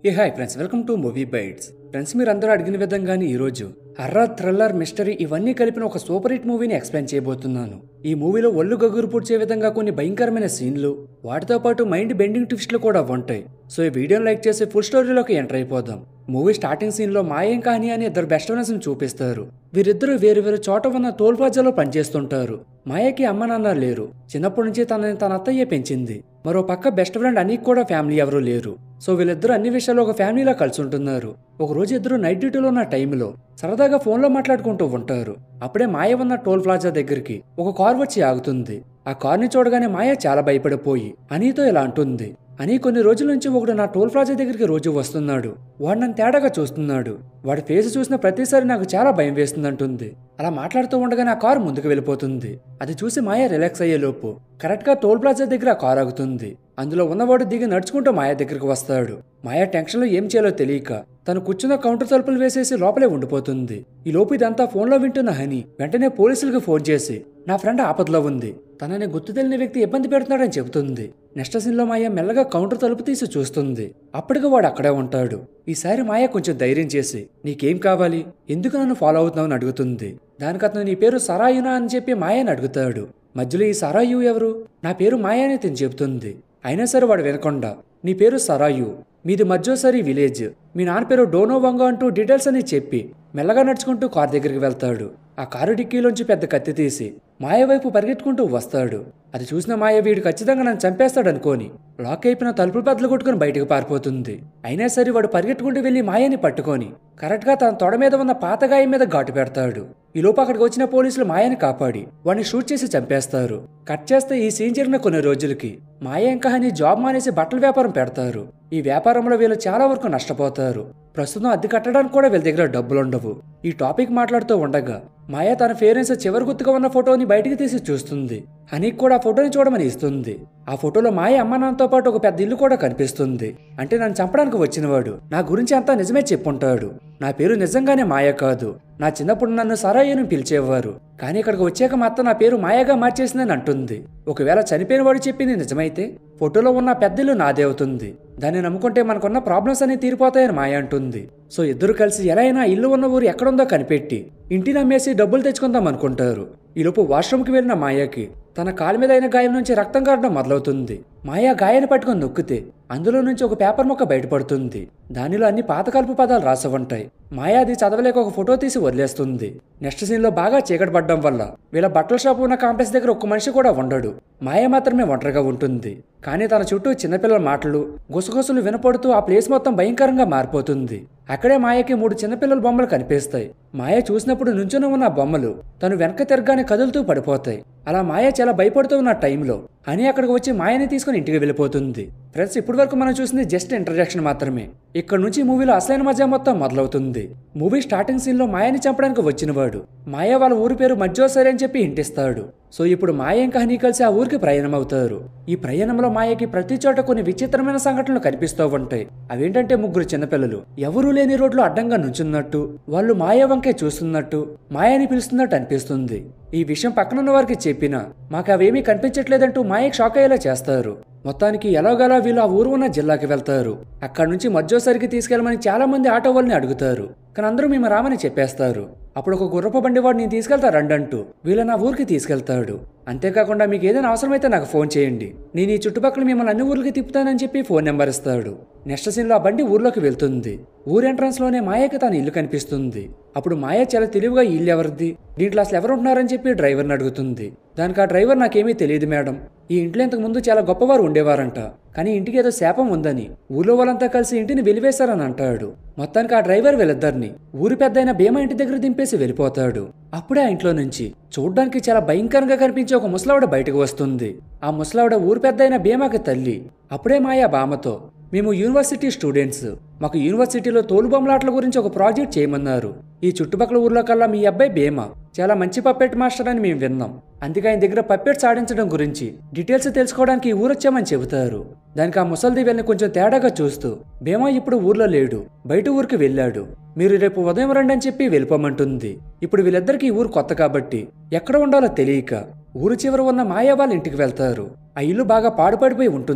Hi friends, welcome to movie bytes. Friends, మీరందరూ అడిగిన విధంగానే ఈరోజు హర్రర్, థ్రిల్లర్, మిస్టరీ ఇవన్నీ కలిపిన ఒక సూపర్ హిట్ మూవీని ఎక్స్ప్లెయిన్ చేయబోతున్నాను. ఈ మూవీలో ఒళ్ళు గగురు పుడిచే విధంగా కొన్ని భయంకరమైన సీన్లు, వాటితో పాటు మైండ్ బెండింగ్ ట్విస్ట్లు కూడా ఉంటాయి. సో ఈ వీడియోని లైక్ చేసి ఫుల్ స్టోరీలోకి ఎంటర్ అయిపోదాం. మూవీ స్టార్టింగ్ సీన్ లో మాయం కహాని అనే ఇద్దరు బెస్ట్ ఫ్రెండ్స్ ని చూపిస్తారు. వీరిద్దరూ వేరు వేరు చోట ఉన్న టోల్ ప్లాజాలో పనిచేస్తుంటారు. మాయకి అమ్మ నాన్న లేరు. చిన్నప్పటి నుంచి తనని తన అత్తయ్య పెంచింది. మరో పక్క బెస్ట్ ఫ్రెండ్ అనికి కూడా ఫ్యామిలీ ఎవరూ లేరు. సో వీళ్ళిద్దరూ అన్ని విషయాల్లో ఒక ఫ్యామిలీలా కలిసి ఉంటున్నారు. ఒక రోజు ఇద్దరు నైట్ డ్యూటీలో ఉన్న టైంలో సరదాగా ఫోన్లో మాట్లాడుకుంటూ ఉంటారు. అప్పుడే మాయ ఉన్న టోల్ ప్లాజా దగ్గరికి ఒక కార్ వచ్చి ఆగుతుంది. ఆ కార్ని చూడగానే మాయ చాలా భయపడిపోయి అనితో ఇలా అంటుంది, అని కొన్ని రోజుల నుంచి ఒకడు నా టోల్ ప్లాజా దగ్గరికి రోజు వస్తున్నాడు. వాడు నన్ను తేడాగా చూస్తున్నాడు. వాడి ఫేస్ చూసిన ప్రతిసారి నాకు చాలా భయం వేస్తుందంటుంది. అలా మాట్లాడుతూ ఉండగానే ఆ కారు ముందుకు వెళ్ళిపోతుంది. అది చూసి మాయ రిలాక్స్ అయ్యే లోపు కరెక్ట్ గా టోల్ ప్లాజా దగ్గర ఆ కారు ఆగుతుంది. అందులో ఉన్నవాడు దిగి నడుచుకుంటూ మాయ దగ్గరికి వస్తాడు. మాయ టెన్షన్ లో ఏం చేయాలో తెలియక తను కూర్చున్న కౌంటర్ తలుపులు వేసేసి లోపలే ఉండిపోతుంది. ఈ లోపు ఇదంతా ఫోన్లో వింటున్న హని వెంటనే పోలీసులకు ఫోన్ చేసి నా ఫ్రెండ్ ఆపదలో ఉంది, తనని గుర్తు తెలియని వ్యక్తి ఇబ్బంది పెడుతున్నాడని చెబుతుంది. నెక్స్ట్ సీన్ లో మాయ మెల్లగా కౌంటర్ తలుపు తీసి చూస్తుంది. అప్పటికి వాడు అక్కడే ఉంటాడు. ఈసారి మాయ కొంచెం ధైర్యం చేసి నీకేం కావాలి, ఎందుకు నన్ను ఫాలో అవుతున్నావు అని అడుగుతుంది. దానికి అతను నీ పేరు సరాయునా అని చెప్పి మాయని అడుగుతాడు. మధ్యలో ఈ సరాయు ఎవరు, నా పేరు మాయ అని తిని చెబుతుంది. అయినా సరే వాడు వినకుండా నీ పేరు సరాయు, మీది మధ్యోసరి విలేజ్, మీ నాన్న పేరు డోనోవంగ అంటూ డీటెయిల్స్ అని చెప్పి మెల్లగా నడుచుకుంటూ కారు దగ్గరికి వెళ్తాడు. ఆ కారు డిక్కీలోంచి పెద్ద కత్తి తీసి మాయ వైపు పరిగెత్తుకుంటూ వస్తాడు. అది చూసిన మాయ వీడు ఖచ్చితంగా నన్ను చంపేస్తాడు అనుకోని లాక్ అయిపోయిన తలుపులు బద్దలు కొట్టుకుని బయటకు పారిపోతుంది. అయినా సరే వాడు పరిగెట్టుకుంటూ వెళ్లి మాయని పట్టుకొని కరెక్ట్ గా తన తొడ మీద ఉన్న పాతగాయం మీద ఘాటు పెడతాడు. ఈ లోపు అక్కడికి వచ్చిన పోలీసులు మాయని కాపాడి వాడిని షూట్ చేసి చంపేస్తారు. కట్ చేస్తే ఈ సీన్ జరిగిన కొన్ని రోజులకి మాయ ఇంకా హని జాబ్ మానేసి బట్టల వ్యాపారం పెడతారు. ఈ వ్యాపారంలో వీళ్ళు చాలా వరకు నష్టపోతారు. ప్రస్తుతం అద్దె కట్టడానికి కూడా వీళ్ళ దగ్గర డబ్బులుండవు. ఈ టాపిక్ మాట్లాడుతూ ఉండగా మాయ తన పేరెంట్స్ చివరి గుర్తుగా ఉన్న ఫోటోని బయటికి తీసి చూస్తుంది. హనీకి కూడా ఆ ఫోటోని చూడమని ఇస్తుంది. ఆ ఫోటోలో మాయ అమ్మ నాన్నతో పాటు ఒక పెద్ద ఇల్లు కూడా కనిపిస్తుంది. అంటే నన్ను చంపడానికి వచ్చినవాడు నా గురించి అంతా నిజమే చెప్పుంటాడు. నా పేరు నిజంగానే మాయ కాదు. నా చిన్నప్పుడు నన్ను సరాయుని పిలిచేవారు, కానీ ఇక్కడికి వచ్చాక మా అత్త నా పేరు మాయగా మార్చేసిందని అంటుంది. ఒకవేళ చనిపోయిన వాడు చెప్పింది నిజమైతే ఫోటోలో ఉన్న పెద్ద ఇల్లు నాదే అవుతుంది. దాన్ని నమ్ముకుంటే మనకున్న ప్రాబ్లమ్స్ అన్ని తీరిపోతాయని మాయ అంటుంది. సో ఇద్దరు కలిసి ఎలా అయినా ఇల్లు ఉన్న ఊరు ఎక్కడుందో కనిపెట్టి ఇంటిని అమ్మేసి డబ్బులు తెచ్చుకుందాం అనుకుంటారు. ఈలోపు వాష్రూమ్కి వెళ్ళిన మాయకి తన కాలు మీద అయిన గాయం నుంచి రక్తం కారడం మొదలవుతుంది. మాయ గాయాన్ని పట్టుకొని నొక్కితే అందులో నుంచి ఒక పేపర్ ముక్క బయటపడుతుంది. దానిలో అన్ని పాతకాలపు పదాలు రాసి ఉంటాయి. మాయ అది చదవలేక ఒక ఫోటో తీసి వదిలేస్తుంది. నెక్స్ట్ సీన్ లో బాగా చీకటి పడడం వల్ల వీళ్ళ బట్టల షాప్ ఉన్న కాంప్లెక్స్ దగ్గర ఒక్క మనిషి కూడా ఉండడు. మాయ మాత్రమే ఒంటరిగా ఉంటుంది. కానీ తన చుట్టూ చిన్నపిల్లల మాటలు, గుసగుసలు వినపడుతూ ఆ ప్లేస్ మొత్తం భయంకరంగా మారిపోతుంది. అక్కడే మాయకి 3 చిన్నపిల్లల బొమ్మలు కనిపిస్తాయి. మాయ చూసినప్పుడు నుంచుని ఉన్న బొమ్మలు తను వెనక తిరగానే కదులుతూ పడిపోతాయి. అలా మాయ చాలా భయపడుతూ ఉన్న టైంలో హనీ అక్కడికి వచ్చి మాయని తీసుకుని ఇంటికి వెళ్ళిపోతుంది. ఫ్రెండ్స్, ఇప్పటి వరకు మనం చూసింది జస్ట్ ఇంట్రడక్షన్ మాత్రమే. ఇక్కడ నుంచి మూవీలో అసలైన మజా మొత్తం మొదలవుతుంది. మూవీ స్టార్టింగ్ సీన్ లో మాయని చంపడానికి వచ్చినవాడు మాయ వాళ్ళ ఊరి పేరు మధ్యోసరి అని చెప్పి ఇంటిస్తాడు. సో ఇప్పుడు మాయ ఇంకా హనీ కలిసి ఆ ఊరికి ప్రయాణం అవుతారు. ఈ ప్రయాణంలో మాయకి ప్రతి చోట కొన్ని విచిత్రమైన సంఘటనలు కనిపిస్తూ ఉంటాయి. అవేంటంటే 3 చిన్నపిల్లలు ఎవరూ లేని రోడ్లో అడ్డంగా నుంచున్నట్టు, వాళ్ళు మాయ వంకే చూస్తున్నట్టు, మాయని పిలుస్తున్నట్టు అనిపిస్తుంది. ఈ విషయం పక్కనున్న వారికి చెప్పినా మాకు అవేమీ కనిపించట్లేదంటూ మాయకి షాక్ అయ్యేలా చేస్తారు. మొత్తానికి ఎలాగలా వీళ్ళు ఆ ఊరు ఉన్న జిల్లాకి వెళ్తారు. అక్కడి నుంచి మధ్యోసరికి తీసుకెళ్లమని చాలా మంది ఆటో వాళ్ళని అడుగుతారు. కానీ అందరూ మేము రామని చెప్పేస్తారు. అప్పుడు ఒక గుర్రపు బండి వాడు నేను తీసుకెళ్తా రండంటూ వీళ్ళని ఆ ఊరికి తీసుకెళ్తాడు. అంతేకాకుండా మీకు ఏదైనా అవసరమైతే నాకు ఫోన్ చేయండి, నేను ఈ చుట్టుపక్కల మిమ్మల్ని అన్ని ఊర్లకి తిప్పుతానని చెప్పి ఫోన్ నెంబర్ ఇస్తాడు. నెక్స్ట్ సీన్ లో ఆ బండి ఊర్లోకి వెళ్తుంది. ఊరు ఎంట్రన్స్ లోనే మాయకి తన ఇల్లు కనిపిస్తుంది. అప్పుడు మాయ చాలా తెలివిగా ఈ ఇల్లు ఎవరిది, దీంట్లో అసలు ఎవరు ఉంటున్నారని చెప్పి డ్రైవర్ని అడుగుతుంది. దానికి ఆ డ్రైవర్ నాకేమీ తెలియదు మేడం, ఈ ఇంట్లో ఇంతకు ముందు చాలా గొప్పవారు ఉండేవారంట, కానీ ఇంటికి ఏదో శాపం ఉందని ఊర్లో వాళ్ళంతా కలిసి ఇంటిని వెలివేశారని అంటాడు. మొత్తానికి ఆ డ్రైవర్ వీళ్ళిద్దరిని ఊరి పెద్ద అయిన భీమా ఇంటి దగ్గర దింపేసి వెళ్ళిపోతాడు. అప్పుడే ఆ ఇంట్లో నుంచి చూడ్డానికి చాలా భయంకరంగా కనిపించే ఒక ముసలావిడ బయటకు వస్తుంది. ఆ ముసలావిడ ఊరి పెద్ద అయిన భీమాకి తల్లి. అప్పుడే మాయ బామతో మేము యూనివర్సిటీ స్టూడెంట్స్, మాకు యూనివర్సిటీలో తోలుబొమ్మలాటల గురించి ఒక ప్రాజెక్ట్ చేయమన్నారు. ఈ చుట్టుపక్కల ఊర్లో కల్లా మీ అబ్బాయి భీమా చాలా మంచి పప్పెట్ మాస్టర్ అని మేము విన్నాం. అందుకే ఆయన దగ్గర పప్పెట్స్ ఆడించడం గురించి డీటెయిల్స్ తెలుసుకోవడానికి ఈ ఊరొచ్చామని చెబుతారు. దానికి ఆ ముసల్ది వీళ్ళని కొంచెం తేడాగా చూస్తూ భీమా ఇప్పుడు ఊర్లో లేడు, బయట ఊరికి వెళ్ళాడు, మీరు రేపు ఉదయం రండి అని చెప్పి వెళ్ళిపోమంటుంది. ఇప్పుడు వీళ్ళిద్దరికి ఈ ఊరు కొత్త కాబట్టి ఎక్కడ ఉండాలో తెలియక ఊరు చివర ఉన్న మాయా వాళ్ళ ఇంటికి వెళ్తారు. ఆ ఇల్లు బాగా పాడుపడిపోయి ఉంటుంది.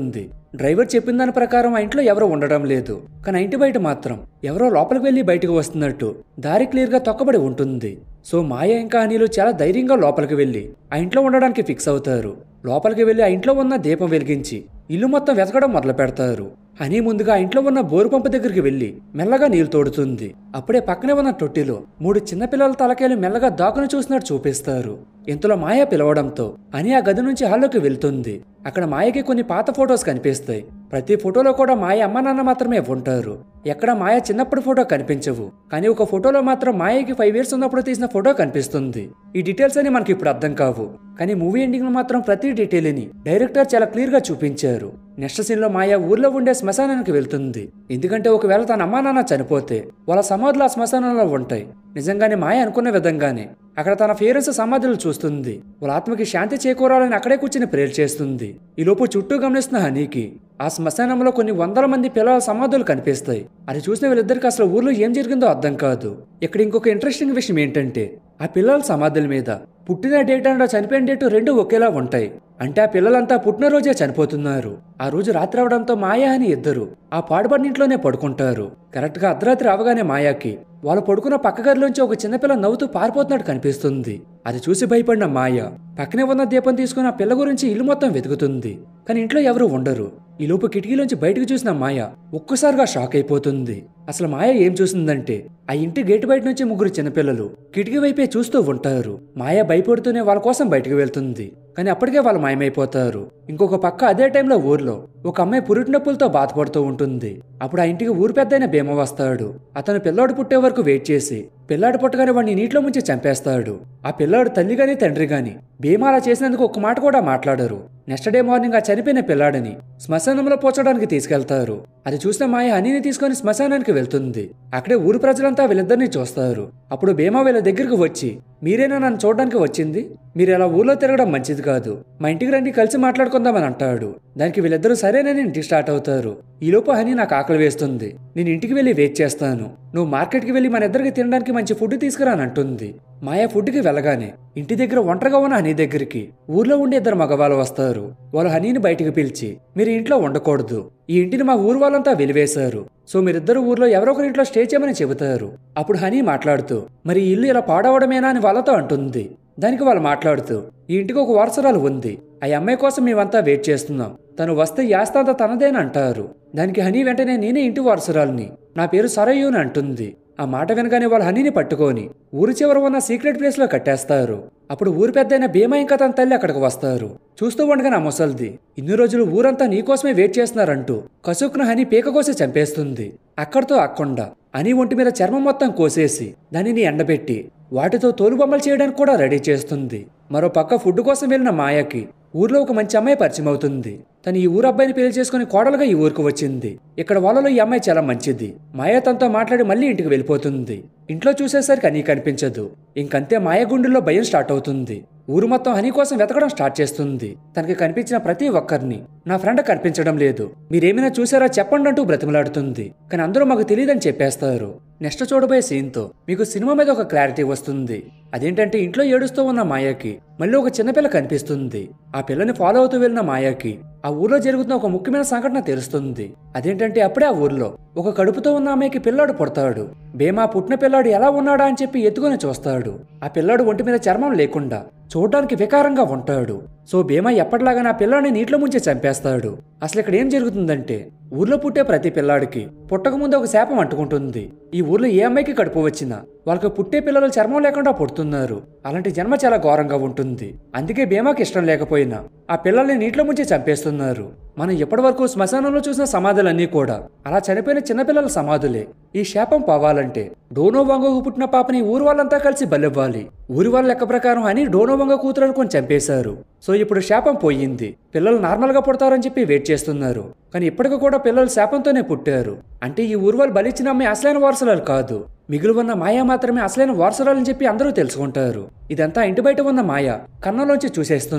డ్రైవర్ చెప్పిన దాని ప్రకారం ఆ ఇంట్లో ఎవరో ఉండడం లేదు. కానీ ఆ ఇంటి బయట మాత్రం ఎవరో లోపలికి వెళ్లి బయటకు వస్తున్నట్టు దారి క్లియర్గా తొక్కబడి ఉంటుంది. సో మాయ ఇంకా అనిలు చాలా ధైర్యంగా లోపలికి వెళ్లి ఆ ఇంట్లో ఉండడానికి ఫిక్స్ అవుతారు. లోపలికి వెళ్లి ఆ ఇంట్లో ఉన్న దీపం వెలిగించి ఇల్లు మొత్తం వెతకడం మొదలు పెడతారు. హనీ ముందుగా ఆ ఇంట్లో ఉన్న బోరు పంపు దగ్గరికి వెళ్లి మెల్లగా నీళ్లు తోడుతుంది. అప్పుడే పక్కనే ఉన్న తొట్టిలో 3 చిన్నపిల్లల తలకాయలు మెల్లగా దాకుని చూసినట్టు చూపిస్తారు. ఇంతలో మాయ పిలవడంతో అని ఆ గది నుంచి హాల్లోకి వెళ్తుంది. అక్కడ మాయకి కొన్ని పాత ఫొటోస్ కనిపిస్తాయి. ప్రతి ఫోటోలో కూడా మాయ అమ్మ నాన్న మాత్రమే ఉంటారు. ఎక్కడ మాయ చిన్నప్పుడు ఫోటో కనిపించవు. కానీ ఒక ఫోటోలో మాత్రం మాయకి 5 years ఉన్నప్పుడు తీసిన ఫోటో కనిపిస్తుంది. ఈ డీటెయిల్స్ అని మనకి ఇప్పుడు అర్థం కావు. కానీ మూవీ ఎండింగ్ లో మాత్రం ప్రతి డీటెయిల్ ని డైరెక్టర్ చాలా క్లియర్ గా చూపించారు. నెక్స్ట్ సీన్ లో మాయ ఊర్లో ఉండే శ్మశానానికి వెళ్తుంది. ఎందుకంటే ఒకవేళ తన అమ్మా నాన్న చనిపోతే వాళ్ళ సమాధులు ఆ శ్మశానంలో ఉంటాయి. నిజంగానే మాయ అనుకున్న విధంగానే అక్కడ తన పేరెంట్స్ సమాధులు చూస్తుంది. వాళ్ళ ఆత్మకి శాంతి చేకూరాలని అక్కడే కూర్చుని ప్రేయర్ చేస్తుంది. ఈ లోపు చుట్టూ గమనిస్తున్న హనీకి ఆ శ్మశానంలో కొన్ని 100 మంది పిల్లల సమాధులు కనిపిస్తాయి. అది చూసిన వీళ్ళిద్దరికి అసలు ఊర్లో ఏం జరిగిందో అర్థం కాదు. ఇక్కడ ఇంకొక ఇంట్రెస్టింగ్ విషయం ఏంటంటే ఆ పిల్లల సమాధుల మీద పుట్టిన డేట్ అండ్ చనిపోయిన డేట్ 2 ఒకేలా ఉంటాయి. అంటే ఆ పిల్లలంతా పుట్టినరోజే చనిపోతున్నారు. ఆ రోజు రాత్రి అవడంతో మాయ అని ఇద్దరు ఆ పాడుబడిన ఇంట్లోనే పడుకుంటారు. కరెక్ట్ గా అర్ధరాత్రి అవగానే మాయాకి వాళ్ళు పడుకున్న పక్క గదిలోంచి ఒక చిన్నపిల్ల నవ్వుతూ పారిపోతున్నట్టు కనిపిస్తుంది. అది చూసి భయపడిన మాయ పక్కనే ఉన్న దీపం తీసుకుని ఆ పిల్ల గురించి ఇల్లు మొత్తం వెతుకుతుంది. కానీ ఇంట్లో ఎవరూ ఉండరు. ఈ లోపు కిటికీలోంచి బయటకు చూసిన మాయ ఒక్కసారిగా షాక్ అయిపోతుంది. అసలు మాయ ఏం చూసిందంటే ఆ ఇంటి గేటు బయట నుంచి 3 చిన్నపిల్లలు కిటికీ వైపే చూస్తూ ఉంటారు. మాయ భయపడుతూనే వాళ్ళ కోసం బయటకు వెళ్తుంది. కానీ అప్పటికే వాళ్ళు మాయమైపోతారు. ఇంకొక పక్క అదే టైంలో ఊర్లో ఒక అమ్మాయి పురిటి నొప్పులతో బాధపడుతూ ఉంటుంది. అప్పుడు ఆ ఇంటికి ఊరు పెద్దయిన భీమ వస్తాడు. అతను పిల్లాడు పుట్టే వరకు వెయిట్ చేసి పిల్లాడు పుట్టగానే వాడిని నీటిలో ముంచి చంపేస్తాడు. ఆ పిల్లాడు తల్లి గాని తండ్రి గాని భీమ అలా చేసినందుకు ఒక్క మాట కూడా మాట్లాడరు. నెక్స్ట్ డే మార్నింగ్ ఆ చనిపోయిన పిల్లాడిని శ్మశానంలో పోచడానికి తీసుకెళ్తారు. అది చూసిన మాయ హనీని తీసుకుని శ్మశానానికి వెళ్తుంది. అక్కడే ఊరు ప్రజలంతా వీళ్ళిద్దరిని చూస్తారు. అప్పుడు భీమా వీళ్ళ దగ్గరకు వచ్చి మీరేనా నన్ను చూడడానికి వచ్చింది? మీరు ఇలా ఊర్లో తిరగడం మంచిది కాదు. మా ఇంటికి రండి, కలిసి మాట్లాడుకుందామని అంటాడు. దానికి వీళ్ళిద్దరూ సరేనని ఇంటికి స్టార్ట్ అవుతారు. ఈలోపు హనీ నాకు ఆకలి వేస్తుంది, నేను ఇంటికి వెళ్ళి వెయిట్ చేస్తాను, నువ్వు మార్కెట్కి వెళ్ళి మన ఇద్దరికి తినడానికి మంచి ఫుడ్ తీసుకురాని అంటుంది. మాయా ఫుడ్కి వెళ్ళగానే ఇంటి దగ్గర ఒంటరిగా ఉన్న హనీ దగ్గరికి ఊర్లో ఉండే 2 మగవాళ్ళు వస్తారు. వాళ్ళు హనీని బయటికి పిలిచి మీరు ఇంట్లో ఉండకూడదు, ఈ ఇంటిని మా ఊరు వాళ్ళంతా వెలివేశారు, సో మీరిద్దరు ఊర్లో ఎవరో ఒకరి ఇంట్లో స్టే చేయమని చెబుతారు. అప్పుడు హనీ మాట్లాడుతూ మరి ఈ ఇల్లు ఇలా పాడవడమేనా అని వాళ్ళతో అంటుంది. దానికి వాళ్ళు మాట్లాడుతూ ఈ ఇంటికి ఒక వారసురాలు ఉంది, ఆ అమ్మాయి కోసం మేమంతా వెయిట్ చేస్తున్నాం, తను వస్తే ఈ ఆస్తి అంతా తనదేని అంటారు. దానికి హనీ వెంటనే నేనే ఇంటి వారసురాల్ని, నా పేరు సరయు అని అంటుంది. ఆ మాట వినగానే వాళ్ళు హనీని పట్టుకొని ఊరి చివర ఉన్న సీక్రెట్ ప్లేస్ లో కట్టేస్తారు. అప్పుడు ఊరి పెద్దయిన భీమా ఇంకా తన తల్లి అక్కడికి వస్తారు. చూస్తూ ఉండగానే ఆ ముసల్ది ఇన్ని రోజులు ఊరంతా నీకోసమే వెయిట్ చేస్తున్నారంటూ కసుకున హనీ పీక కోసి చంపేస్తుంది. అక్కడితో ఆక్కుండా హనీ ఒంటి మీద చర్మం మొత్తం కోసేసి దానిని ఎండబెట్టి వాటితో తోలుబొమ్మలు చేయడానికి కూడా రెడీ చేస్తుంది. మరో పక్క ఫుడ్ కోసం వెళ్ళిన మాయకి ఊర్లో ఒక మంచి అమ్మాయి పరిచయం అవుతుంది. తను ఈ ఊరు అబ్బాయిని పెళ్లి చేసుకుని కోడలుగా ఈ ఊరికి వచ్చింది. ఇక్కడ వాళ్ళలో ఈ అమ్మాయి చాలా మంచిది. మాయ తనతో మాట్లాడి మళ్ళీ ఇంటికి వెళ్ళిపోతుంది. ఇంట్లో చూసేసరికి హనీ కనిపించదు. ఇంకంతే మాయ గుండెల్లో భయం స్టార్ట్ అవుతుంది. ఊరు మొత్తం హనీ కోసం వెతకడం స్టార్ట్ చేస్తుంది. తనకి కనిపించిన ప్రతి ఒక్కరిని నా ఫ్రెండ్ కనిపించడం లేదు, మీరేమైనా చూసారా చెప్పండి అంటూ బ్రతిమలాడుతుంది. కానీ అందరూ మాకు తెలియదని చెప్పేస్తారు. నెక్స్ట్ చూడబోయే సీన్తో మీకు సినిమా మీద ఒక క్లారిటీ వస్తుంది. అదేంటంటే ఇంట్లో ఏడుస్తూ ఉన్న మాయకి మళ్ళీ ఒక చిన్నపిల్ల కనిపిస్తుంది. ఆ పిల్లని ఫాలో అవుతూ వెళ్ళిన మాయకి ఆ ఊర్లో జరుగుతున్న ఒక ముఖ్యమైన సంఘటన తెలుస్తుంది. అదేంటంటే అప్పుడే ఆ ఊర్లో ఒక కడుపుతో ఉన్న అమ్మాయికి పిల్లాడు పుడతాడు. భీమా పుట్టిన పిల్లాడు ఎలా ఉన్నాడా అని చెప్పి ఎత్తుకొని చూస్తాడు. ఆ పిల్లాడు ఒంటి మీద చర్మం లేకుండా చూడడానికి వికారంగా ఉంటాడు. సో భీమా ఎప్పటిలాగా నా పిల్లాడిని నీటిలో ముంచి చంపేస్తాడు. అసలు ఇక్కడ ఏం జరుగుతుందంటే ఊర్లో పుట్టే ప్రతి పిల్లాడికి పుట్టక ముందు ఒక శాపం అంటుకుంటుంది. ఈ ఊర్లో ఏ అమ్మాయికి కడుపు వచ్చినా వాళ్ళకి పుట్టే పిల్లలు చర్మం లేకుండా పుడుతున్నారు. అలాంటి జన్మ చాలా ఘోరంగా ఉంటుంది. అందుకే భీమాకి ఇష్టం లేకపోయినా ఆ పిల్లల్ని నీటిలో ముంచి చంపేస్తున్నారు. మనం ఎప్పటి వరకు శ్మశానంలో చూసిన సమాధులన్నీ కూడా అలా చనిపోయిన చిన్నపిల్లల సమాధులే. ఈ శాపం పోవాలంటే డోనోవాంగకు పుట్టిన పాపని ఊరు వాళ్ళంతా కలిసి బలివ్వాలి. ఊరి వాళ్ళ లెక్క ప్రకారం అని డోనోవాంగ కూతురు అనుకొని చంపేశారు. సో ఇప్పుడు శాపం పోయింది, పిల్లలు నార్మల్ గా పుడతారని చెప్పి వెయిట్ చేస్తున్నారు. కానీ ఇప్పటికి కూడా పిల్లలు శాపంతోనే పుట్టారు. అంటే ఈ ఊరు వాళ్ళు బలిచ్చిన అమ్మాయి అసలైన వారసురాలు కాదు, మిగిలి ఉన్న మాయ మాత్రమే అసలైన వారసురాలని చెప్పి అందరూ తెలుసుకుంటారు. ఇదంతా ఇంటి బయట ఉన్న మాయ కన్నంలోంచి చూసేస్తుంది.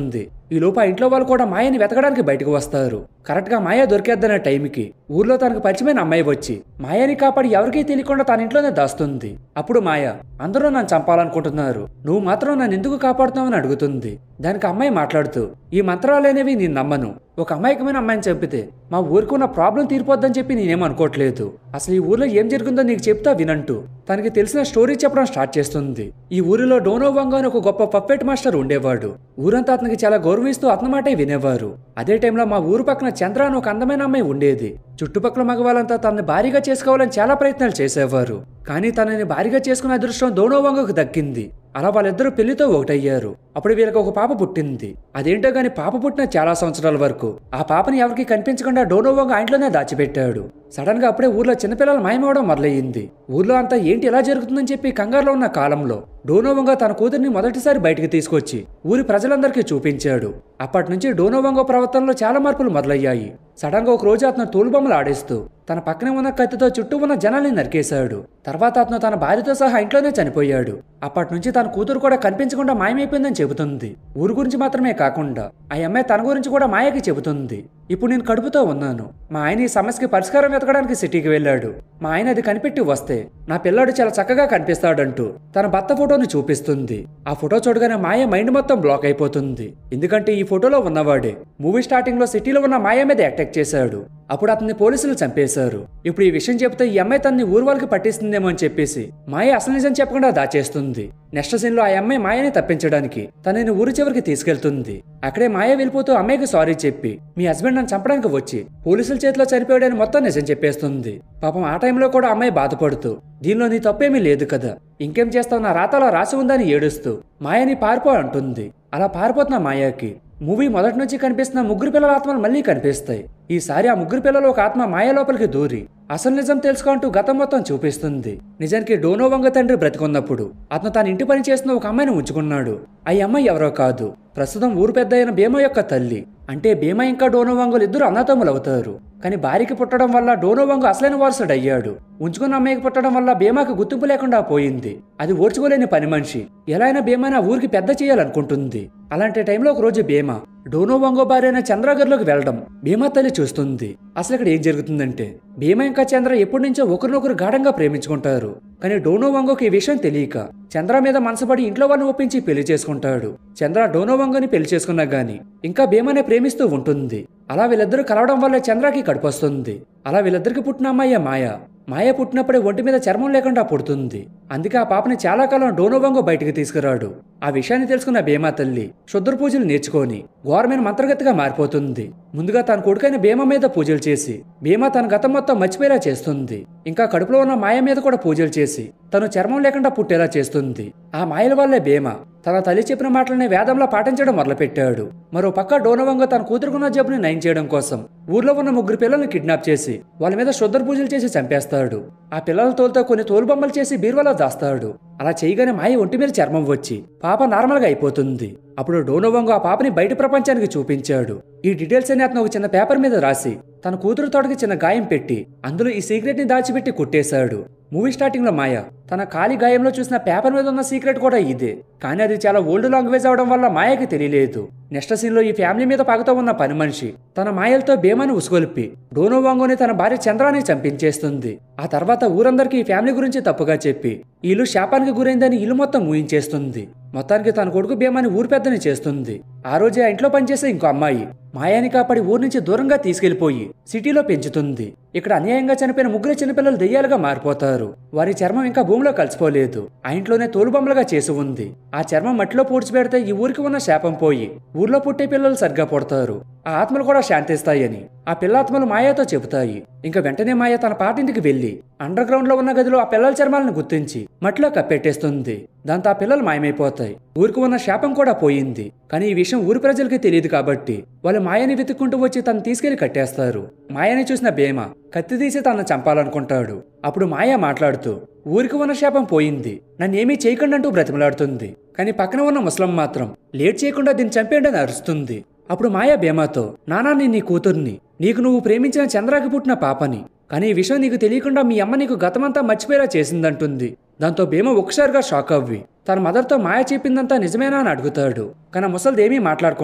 ఈ లోపు ఆ ఇంట్లో వాళ్ళు కూడా మాయని వెతకడానికి బయటకు వస్తారు. కరెక్ట్ గా మాయ దొరికేద్దనే టైంకి ఊర్లో తనకు పరిచయమైన అమ్మాయి వచ్చి మాయని కాపాడి ఎవరికీ తెలియకుండా తన ఇంట్లోనే దాస్తుంది. అప్పుడు మాయ, అందరూ నన్ను చంపాలనుకుంటున్నారు, నువ్వు మాత్రం నన్ను ఎందుకు కాపాడుతావని అడుగుతుంది. దానికి అమ్మాయి మాట్లాడుతూ, ఈ మంత్రాలనేవి నేను నమ్మను. ఒక అమాయకమైన అమ్మాయిని చంపితే మా ఊరికి ఉన్న ప్రాబ్లం తీరిపోద్దని చెప్పి నేనేం అనుకోవట్లేదు. అసలు ఈ ఊర్లో ఏం జరిగిందో నీకు చెప్తా వినంటూ తనకి తెలిసిన స్టోరీ చెప్పడం స్టార్ట్ చేస్తుంది. ఈ ఊరిలో డోనోవాంగ్ అని ఒక గొప్ప పప్పెట్ మాస్టర్ ఉండేవాడు. ఊరంతా అతనికి చాలా గౌరవిస్తూ అతని మాటే వినేవారు. అదే టైంలో మా ఊరు పక్కన చంద్ర అని ఒక అందమైన అమ్మాయి ఉండేది. చుట్టుపక్కల మగవాళ్ళంతా తనని భారీగా చేసుకోవాలని చాలా ప్రయత్నాలు చేసేవారు. కానీ తనని భారీగా చేసుకునే అదృష్టం డోనోవాంగ్కు దక్కింది. అలా వాళ్ళిద్దరూ పెళ్లితో ఒకటయ్యారు. అప్పుడు వీళ్ళకి ఒక పాప పుట్టింది. అదేంటో గాని పాప పుట్టిన చాలా సంవత్సరాల వరకు ఆ పాపని ఎవరికి కనిపించకుండా డోనోవాంగ్ ఆ ఇంట్లోనే దాచిపెట్టాడు. సడన్ గా అప్పుడే ఊర్లో చిన్నపిల్లలు మాయమవడం మొదలయ్యింది. ఊర్లో అంతా ఏంటి ఎలా జరుగుతుందని చెప్పి కంగారులో ఉన్న కాలంలో డోనోవాంగ్ తన కూతుర్ని మొదటిసారి బయటికి తీసుకొచ్చి ఊరి ప్రజలందరికీ చూపించాడు. అప్పటి నుంచి డోనోవాంగ్ ప్రవర్తనలో చాలా మార్పులు మొదలయ్యాయి. సడన్ గా ఒక రోజు అతను తోలుబొమ్మలు ఆడేస్తూ తన పక్కనే ఉన్న కత్తితో చుట్టూ ఉన్న జనాల్ని నరికేశాడు. తర్వాత అతను తన భార్యతో సహా ఇంట్లోనే చనిపోయాడు. అప్పటి నుంచి తన కూతురు కూడా కనిపించకుండా మాయమైపోయిందని చెబుతుంది. ఊరు గురించి మాత్రమే కాకుండా ఆ అమ్మాయి తన గురించి కూడా మాయకి చెబుతుంది. ఇప్పుడు నేను కడుపుతో ఉన్నాను, మా ఆయన ఈ సమస్యకి పరిష్కారం వెతకడానికి సిటీకి వెళ్ళాడు. మా ఆయన అది కనిపెట్టి వస్తే నా పిల్లాడు చాలా చక్కగా కనిపిస్తాడంటూ తన భర్త ఫోటోని చూపిస్తుంది. ఆ ఫోటో చూడగానే మాయ మైండ్ మొత్తం బ్లాక్ అయిపోతుంది. ఎందుకంటే ఈ ఫోటోలో ఉన్నవాడే మూవీ స్టార్టింగ్ లో సిటీలో ఉన్న మాయ మీద అటాక్ చేశాడు. అప్పుడు అతన్ని పోలీసులు చంపేశారు. ఇప్పుడు ఈ విషయం చెప్తే ఈ అమ్మాయి తనని ఊరు వాళ్ళకి పట్టిస్తుందేమో అని చెప్పేసి మాయ అసలు నిజం చెప్పకుండా దాచేస్తుంది. నెక్స్ట్ సీన్ లో ఆ అమ్మాయి మాయని తప్పించడానికి తనని ఊరి చివరికి తీసుకెళ్తుంది. అక్కడే మాయ వెళ్ళిపోతూ అమ్మాయికి సారీ చెప్పి మీ హస్బెండ్ నన్ను చంపడానికి వచ్చి పోలీసుల చేతిలో చనిపోయాడని మొత్తం నిజం చెప్పేస్తుంది. పాపం ఆ టైంలో కూడా అమ్మాయి బాధపడుతూ దీనిలో నీ తప్పేమీ లేదు కదా, ఇంకేం చేస్తావు, నా రాతలో రాసి ఉందని ఏడుస్తూ మాయని పారిపో అంటుంది. అలా పారిపోతున్న మాయకి మూవీ మొదటి నుంచి కనిపిస్తున్న ముగ్గురు పిల్లల ఆత్మలు మళ్ళీ కనిపిస్తాయి. ఈసారి ఆ ముగ్గురు పిల్లలు ఒక ఆత్మ మాయ లోపలికి దూరి అసలు నిజం తెలుసుకుంటూ గతం మొత్తం చూపిస్తుంది. నిజానికి డోనోవాంగ్ తండ్రి బ్రతికున్నప్పుడు అతను తన ఇంటి పని చేస్తున్న ఒక అమ్మాయిని ఉంచుకున్నాడు. ఆ అమ్మాయి ఎవరో కాదు, ప్రస్తుతం ఊరు పెద్ద అయిన భీమా యొక్క తల్లి. అంటే భీమా ఇంకా డోనోవాంగులు ఇద్దరు అన్నతమ్ములు అవుతారు. కానీ భార్యకి పుట్టడం వల్ల డోనోవాంగ్ అసలైన వారసుడు అయ్యాడు. ఉంచుకున్న అమ్మాయికి పుట్టడం వల్ల భీమాకు గుర్తింపు లేకుండా పోయింది. అది ఓర్చుకోలేని పని మనిషి. ఎలా అయినా భీమాని ఆ ఊరికి పెద్ద చేయాలనుకుంటుంది. అలాంటి టైంలో ఒక రోజు భీమా డోనోవాంగ్ భార్య అయిన చంద్రగర్లోకి వెళ్లడం భీమా తల్లి చూస్తుంది. అసలు ఇక్కడ ఏం జరుగుతుందంటే భీమా ఇంకా చంద్ర ఎప్పటి నుంచో ఒకరినొకరు గాఢంగా ప్రేమించుకుంటారు. కానీ డోనోవాంగ్కి ఈ విషయం తెలియక చంద్ర మీద మనసుపడి ఇంట్లో వాళ్ళని ఒప్పించి పెళ్లి చేసుకుంటాడు. చంద్ర డోనోవాంగ్ని పెళ్లి చేసుకున్నా గానీ ఇంకా భీమానే ప్రేమిస్తూ ఉంటుంది. అలా వీళ్ళిద్దరూ కలవడం వల్ల చంద్రకి కడుపొస్తుంది. అలా వీళ్ళిద్దరికి పుట్టిన అమ్మాయి మాయ. మాయ పుట్టినప్పుడే ఒంటి మీద చర్మం లేకుండా పుడుతుంది. అందుకే ఆ పాపని చాలా కాలం డోనోవాంగ్ బయటికి తీసుకురాడు. ఆ విషయాన్ని తెలుసుకున్న భీమా తల్లి క్షుద్ర పూజలు నేర్చుకొని ఘోరమైన మంత్రగతిగా మారిపోతుంది. ముందుగా తన కొడుకైన భీమా మీద పూజలు చేసి భీమా తన గతం మొత్తం మర్చిపోయేలా చేస్తుంది. ఇంకా కడుపులో ఉన్న మాయ మీద కూడా పూజలు చేసి తను చర్మం లేకుండా పుట్టేలా చేస్తుంది. ఆ మాయల వల్లే భీమా తన తల్లి చెప్పిన మాటలని వేదంలో పాటించడం మొదలుపెట్టాడు. మరో పక్క డోనోవాంగ్ తన కూతురుకున్న జబ్బుని నయం చేయడం కోసం ఊర్లో ఉన్న ముగ్గురు పిల్లల్ని కిడ్నాప్ చేసి వాళ్ళ మీద క్షుద్ర పూజలు చేసి చంపేస్తాడు. ఆ పిల్లల తోలుతో కొన్ని తోలుబొమ్మలు చేసి బీరువాలో దాస్తాడు. అలా చేయగానే మాయ ఒంటి మీద చర్మం వచ్చి పాప నార్మల్ గా అయిపోతుంది. అప్పుడు డోనోవాంగ్ ఆ పాపని బయట ప్రపంచానికి చూపించాడు. ఈ డీటెయిల్స్ అని అతను ఒక చిన్న పేపర్ మీద రాసి తన కూతురు తోటకి చిన్న గాయం పెట్టి అందులో ఈ సీక్రెట్ ని దాచిపెట్టి కుట్టేశాడు. మూవీ స్టార్టింగ్ లో మాయ తన ఖాళీ గాయంలో చూసిన పేపర్ మీద ఉన్న సీక్రెట్ కూడా ఇదే. కానీ అది చాలా ఓల్డ్ లాంగ్వేజ్ అవడం వల్ల మాయకి తెలియలేదు. నెక్స్ట్ సీన్ లో ఈ ఫ్యామిలీ మీద పగతో ఉన్న పని మనిషి తన మాయలతో భీమాని ఉసుగొల్పి డోనోవాంగ్ని తన భార్య చంద్రాని చంపించేస్తుంది. ఆ తర్వాత ఊరందరికీ ఈ ఫ్యామిలీ గురించి తప్పుగా చెప్పి ఇల్లు శాపానికి గురైందని ఇల్లు మొత్తం ఊహించేస్తుంది. మొత్తానికి తన కొడుకు భీమాని ఊరు పెద్దని చేస్తుంది. ఆ రోజే ఆ ఇంట్లో పనిచేసే ఇంకో అమ్మాయి మాయాని కాపాడి ఊరి నుంచి దూరంగా తీసుకెళ్లిపోయి సిటీలో పెంచుతుంది. ఇక్కడ అన్యాయంగా చనిపోయిన ముగ్గురు చిన్నపిల్లలు దెయ్యాలుగా మారిపోతారు. వారి చర్మం ఇంకా భూమిలో కలిసిపోలేదు. ఆ ఇంట్లోనే తోలుబొమ్మలుగా చేసి ఉంది. ఆ చర్మం మట్టిలో పూడ్చిపెడితే ఈ ఊరికి ఉన్న శాపం పోయి ఊర్లో పుట్టే పిల్లలు సరిగ్గా పుడతారు. ఆ ఆత్మలు కూడా శాంతిస్తాయని ఆ పిల్లాత్మలు మాయాతో చెబుతాయి. ఇంకా వెంటనే మాయ తన పాటింటికి వెళ్లి అండర్ గ్రౌండ్ లో ఉన్న గదిలో ఆ పిల్లల చర్మాలను గుర్తించి మట్టిలో కప్పెట్టేస్తుంది. దాంతో ఆ పిల్లలు మాయమైపోతాయి. ఊరికి ఉన్న శాపం కూడా పోయింది. కానీ ఈ విషయం ఊరి ప్రజలకి తెలియదు కాబట్టి వాళ్ళు మాయని వెతుక్కుంటూ వచ్చి తను తీసుకెళ్లి కట్టేస్తారు. మాయని చూసిన భీమా కత్తి తీసి తనను చంపాలనుకుంటాడు. అప్పుడు మాయ మాట్లాడుతూ ఊరికి ఉన్న శాపం పోయింది, నన్నేమీ చేయకుండా అంటూ బ్రతిమలాడుతుంది. కానీ పక్కన ఉన్న ముసలం మాత్రం లేట్ చేయకుండా దీన్ని చంపేయండి అని అరుస్తుంది. అప్పుడు మాయ భీమాతో నానా నేను నీ కూతుర్ని, నీకు నువ్వు ప్రేమించిన చంద్రాకి పుట్టిన పాపని, కానీ ఈ విషయం నీకు తెలియకుండా మీ అమ్మ నీకు గతమంతా మర్చిపోయేలా చేసిందంటుంది. దాంతో భీమ ఒక్కసారిగా షాక్ అవ్వి తన మదర్తో మాయ చెప్పిందంతా నిజమేనా అని అడుగుతాడు. కానీ ముసలిదేమీ మాట్లాడకుండా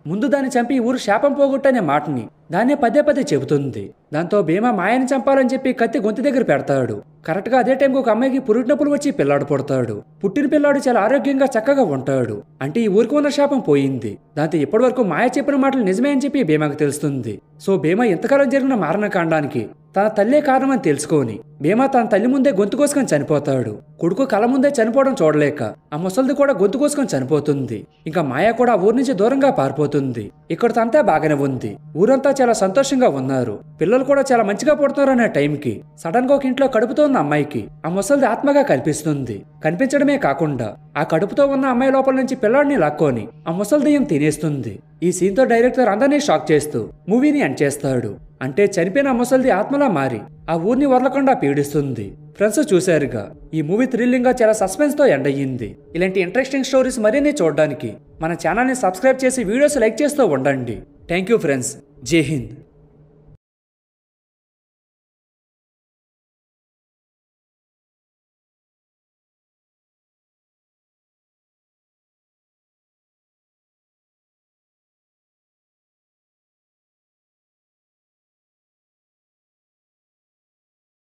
ముందు దాన్ని చంపి ఈ ఊరు శాపం పోగొట్టనే మాటని దాన్నే పదే పదే చెబుతుంది. దాంతో భీమా మాయని చంపాలని చెప్పి కత్తి గొంతు దగ్గర పెడతాడు. కరెక్ట్గా అదే టైంకి ఒక అమ్మాయికి పురిటినొప్పులు వచ్చి పిల్లాడు పుడతాడు. పుట్టిన పిల్లాడు చాలా ఆరోగ్యంగా చక్కగా ఉంటాడు. అంటే ఈ ఊరికి ఉన్న శాపం పోయింది. దాంతో ఇప్పటి వరకు మాయ చెప్పిన మాటలు నిజమే అని చెప్పి భీమాకు తెలుస్తుంది. సో భీమా ఇంతకాలం జరిగిన మారణకాండానికి తన తల్లే కారణమని తెలుసుకొని భీమా తన తల్లి ముందే గొంతు కోసుకొని చనిపోతాడు. కొడుకు కళ్ళ ముందే చనిపోవడం చూడలేక ఆ ముసలిది కూడా గొంతు కోసుకొని చనిపోతుంది. ఇంకా మాయ కూడా ఊరి నుంచి దూరంగా పారిపోతుంది. ఇక్కడ అంతా బాగానే ఉంది. ఊరంతా చాలా సంతోషంగా ఉన్నారు. పిల్లలు కూడా చాలా మంచిగా పుడుతున్నారు అనే టైంకి సడన్ గా ఒక ఇంట్లో కడుపుతో ఉన్న అమ్మాయికి ఆ ముసలిది ఆత్మగా కనిపిస్తుంది. కనిపించడమే కాకుండా ఆ కడుపుతో ఉన్న అమ్మాయి లోపల నుంచి పిల్లాడిని లాక్కొని ఆ ముసలి దెయ్యం తినేస్తుంది. ఈ సీన్ తో డైరెక్టర్ అందరినీ షాక్ చేస్తూ మూవీని ఎండ్ చేస్తాడు. అంటే చనిపోయిన ముసలిది ఆత్మలా మారి ఆ ఊరిని వదలకుండా పీడిస్తుంది. ఫ్రెండ్స్ చూశారుగా, ఈ మూవీ థ్రిల్లింగ్ గా చాలా సస్పెన్స్ తో ఎండ్ అయ్యింది. ఇలాంటి ఇంట్రెస్టింగ్ స్టోరీస్ మరిన్ని చూడడానికి మన ఛానల్ని సబ్స్క్రైబ్ చేసి వీడియోస్ లైక్ చేస్తూ ఉండండి. Thank you friends. జై హింద్.